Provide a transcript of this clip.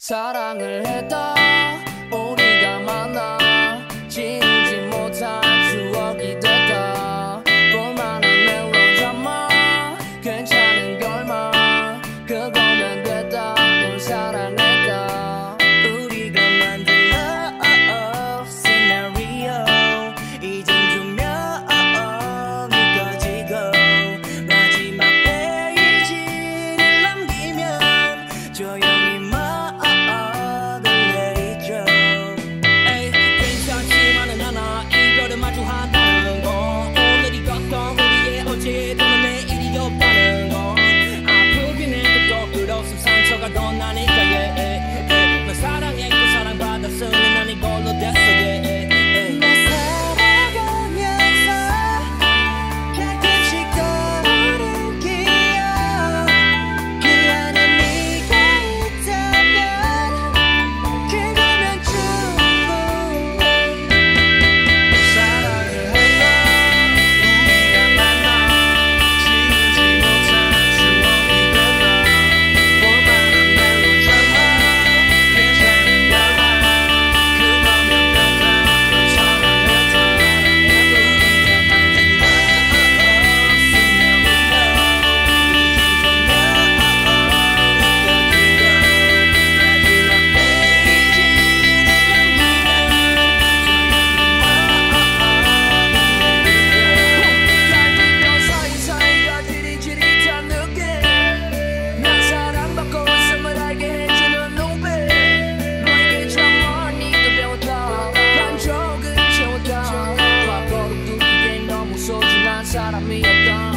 사랑을 했다 우리가 만나 지우지 못할 추억이 됐다. 볼만한 멜로드라마 괜찮은 걸만 그거면 됐다. 널 사랑했다. 우리가 만든 love 시나리오 이젠 조명이 꺼지고 마지막 페이지를 넘기면 조용히 마주한다는 거 오늘이 걷던 우리의 어제 또는 내일이 없다는 거 아프긴 해도 또 그렇음 상처가 더 나니까 널 사랑해 또 사랑받았으니 난 이걸로 됐어 사람이었다.